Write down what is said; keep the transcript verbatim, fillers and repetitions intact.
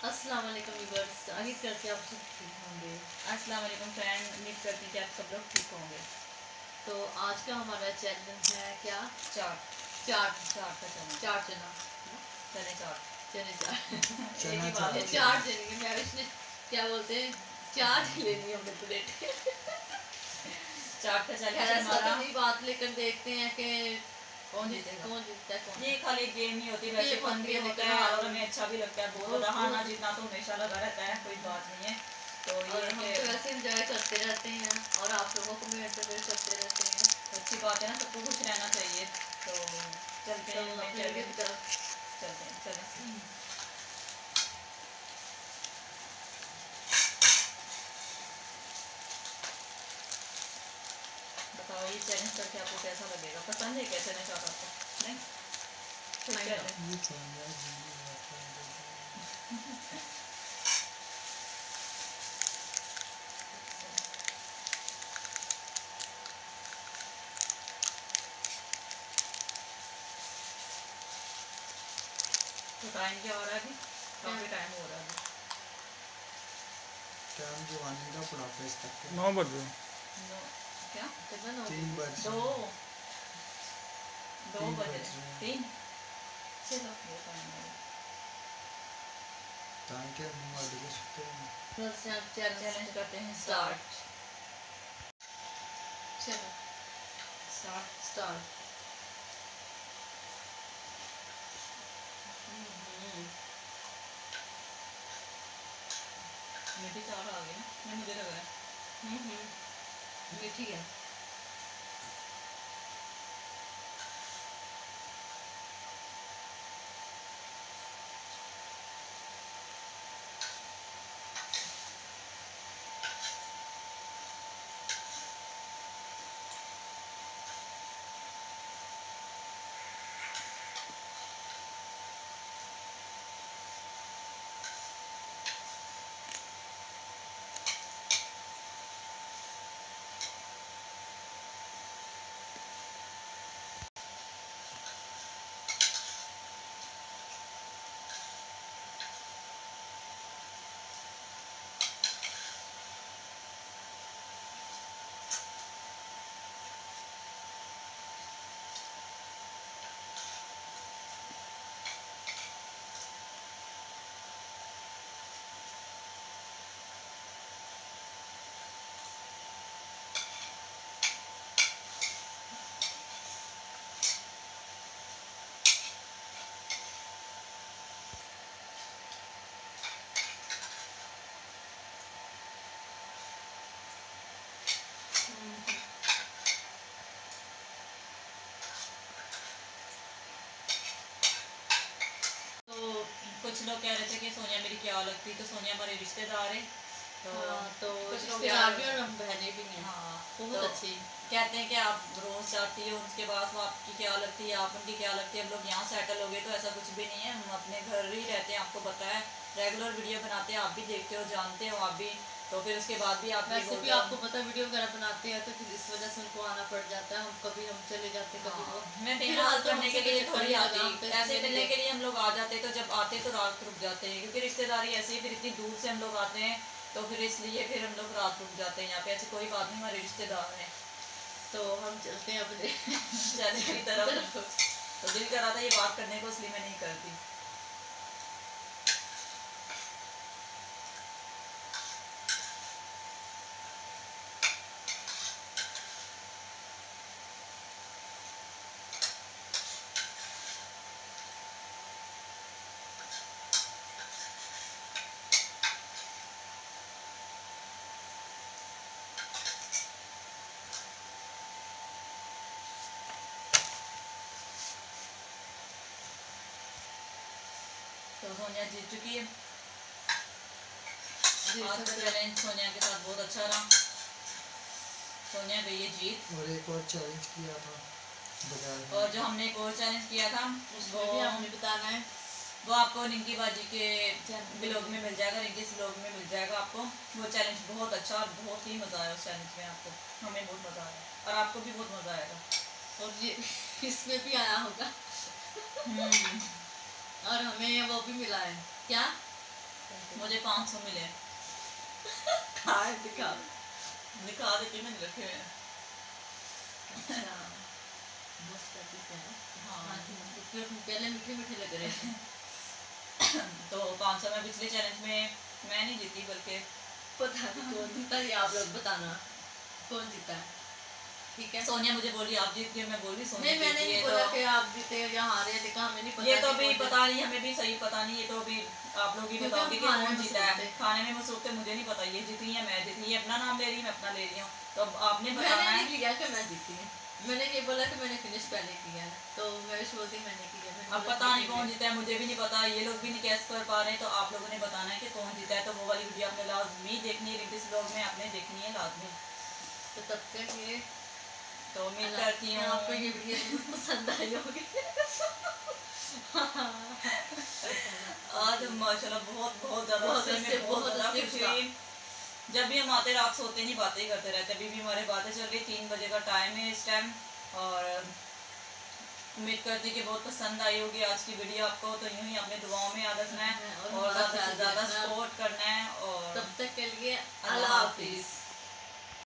अस्सलाम वालेकुम व्यूअर्स, उम्मीद करते हैं आप सब ठीक होंगे। अस्सलाम वालेकुम फ्रेंड, उम्मीद करती हूँ कि आप सब लोग ठीक होंगे। तो आज का हमारा चैलेंज है क्या? चाट चाट चाट का चैलेंज। चाट चना चने चाट चने चाट एक ही बात है। चाट देंगे मैरिज ने क्या बोलते हैं, चाट लेनी है हमने प्लेट। चाट का चैलेंज ऐसा तो हमारा। नहीं, बात लेकर देखते हैं कि कौन जीतेगा कौन जीतता है कौन। ये खाली गेम ही होती है, वैसे गेम फन होती भी है, होता लेकिन है हाँ, और हमें अच्छा भी लगता है बहुत वो- ज़्यादा। हारना वो- जीतना तो हमेशा लगा रहता है, कोई बात नहीं है। तो और ये हम कि तो वैसे इंजॉय करते रहते हैं और आप लोगों को भी एंटरटेन करते रहते हैं। अच्छी बात है ना, सबको खुश रहना चाहिए। तो चलते तो हैं अपने वीडियो की तरफ चलते हैं चलें। बताओ ये चैलेंज करके आपको कैसा लगेगा? पसंद है कैसे नहीं चाहता आपको? नहीं खुद Kind of. चैलेंज। तो टाइम क्या हो रहा है अभी? काफ़ी टाइम हो रहा है अभी। टाइम जो आने का पड़ा था इस तक नौ बज गए। नौ क्या? कितना नौ तीन बज दो दो तीन बजे बज रहे हैं। तीन चलो ये टाइम है। ताकि हम आज के सुते हैं। बस आप चैलेंज चैलेंज करते हैं स्टार्ट। चलो स्टार्ट स्टार्ट। मीठी चावल आ गई ना, नहीं मुझे लग रहा है। हम्म हम्म ये ठीक है। तो कुछ लोग कह रहे थे कि सोनिया मेरी क्या लगती, तो सोनिया हमारी रिश्तेदार है। तो हाँ, तो कुछ लोग रिश्तेदार भी और हम बहनें भी हैं। हाँ बहुत तो अच्छी। कहते हैं कि आप रोज जाती हो उसके बाद वो आपकी क्या लगती है, आप उनकी क्या लगती है। हम लोग यहाँ सेटल हो गए तो ऐसा कुछ भी नहीं है, हम अपने घर ही रहते हैं। आपको पता है रेगुलर वीडियो बनाते हैं, आप भी देखते हो जानते हो आप भी। तो फिर उसके बाद भी आप वैसे भी आपको पता वीडियो वगैरह बनाते हैं तो फिर इस वजह से उनको आना पड़ जाता है। हम कभी हम चले जाते कभी वो हाँ, मैं फिलहाल फिलहाल तो करने हमसे के लिए कुछ थोड़ी नहीं आती, लगा, तो ऐसे इसलिए मिलने के लिए हम लोग आ जाते, तो जब आते तो रात रुक जाते हैं क्योंकि रिश्तेदारी ऐसी ही, फिर इतनी दूर से हम लोग आते हैं तो फिर इसलिए फिर हम लोग रात रुक जाते हैं यहाँ पे। ऐसी कोई बात नहीं, हमारे रिश्तेदार हैं। तो हम चलते हैं अपने चैलेंज की तरफ। तो दिल कर रहा था ये बात करने को, इसलिए मैं नहीं करती। तो सोनिया जीत चुकी है। आज का चैलेंज सोनिया के साथ बहुत अच्छा रहा। सोनिया गई है जीत। और एक और चैलेंज किया था बजाय और जो हमने एक और चैलेंज किया था उसमें भी आपने बताना है। वो आपको रिंकी बाजी के ब्लॉग में मिल जाएगा, रिंकी ब्लॉग में मिल जाएगा आपको। वो चैलेंज बहुत अच्छा और बहुत ही मज़ा आया उस चैलेंज में आपको। हमें बहुत मज़ा आया और आपको भी बहुत मज़ा आएगा। और ये इसमें भी आया होगा हम्म और हमें वो भी मिला है क्या? मुझे पाँच सौ मिले। खाए दिखा। दिखा देती मैंने रखे हुए हैं। अच्छा दस पैंतीस है ना। हाँ हाँ तो फिर पहले मीठे मीठे लग रहे थे। तो पाँच सौ में पिछले चैलेंज में मैं नहीं जीती, बल्कि पता नहीं कौन जीता ये आप लोग बताना कौन जीता है। ठीक है सोनिया मुझे बोली आप जीत गए, मैं बोल रही सोनिया नहीं मैंने जीती नहीं है। बोला तो कि आप जीते या हारे, देखा हमें नहीं पता ये तो कि अभी कौन जीता। पता नहीं, हमें भी सही पता नहीं, ये तो अभी आप लोग ही क्योंकि बताओगे कि हम खाने कौन में जीता मसरूफ है। थे। खाने में मसरूफ थे, मुझे नहीं पता ये जीती है मैं जीती, ये अपना नाम ले रही है, मैं अपना ले रही हूँ, तो अब आपने मैंने बताना है। नहीं लिया कि मैं जीती है, मैंने ये बोला कि मैंने फिनिश पहले किया है, तो मैं भी बोलती मैंने किया। मैंने अब बोला पता नहीं कि कौन जीता है, मुझे भी नहीं पता, ये लोग भी नहीं कैस कर पा रहे हैं, तो आप लोगों ने बताना है कि कौन जीता है। तो वो वाली वीडियो आपने लाजमी देखनी है, रिंकिस ब्लॉग में आपने देखनी है लाजमी। तो तब तक ये तो उम्मीद करती हूँ आपको ये वीडियो जरूर पसंद आई होगी। आज माशाल्लाह बहुत बहुत ज़्यादा बहुत हंसे, हंसे, मैं बहुत बहुत ज़्यादा हंसे खुश हुई। जब भी हम आते रात सोते नहीं बातें ही करते रहते, अभी भी हमारे बातें चल रही, तीन बजे का टाइम है इस टाइम। और उम्मीद करती कि बहुत पसंद आई होगी आज की वीडियो आपको। तो यूँ ही अपने दुआओं में याद रखना है और और हमारा ज़्यादा से ख्याल ज़्यादा रखना। सपोर्ट करना है। और तब तक के लिए अल्लाह अल्लाह हाफिज़। हाफिज़।